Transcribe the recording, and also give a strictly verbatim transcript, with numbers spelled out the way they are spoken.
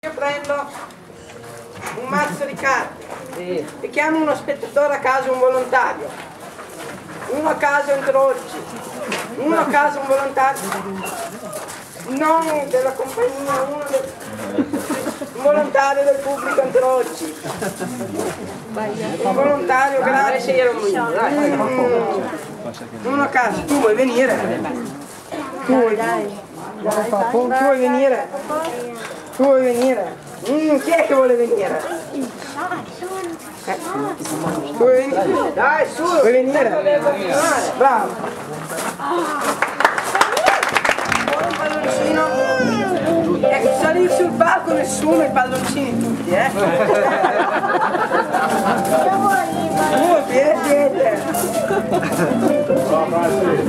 Io prendo un mazzo di carte e chiamo uno spettatore a caso, un volontario. Uno a caso introduci, uno a caso un volontario, non della compagnia, uno del, un volontario del pubblico introduci. Un volontario, grazie. Mm, uno a caso, tu vuoi venire? Tu vuoi, tu vuoi venire? Tu vuoi venire? Mm, chi è che vuole venire? Eh. Tu vuoi venire? Dai, su! Vuoi venire? Bravo! Un palloncino. Ecco, salire sul palco nessuno, i palloncini tutti, eh? Uh, piede, piede!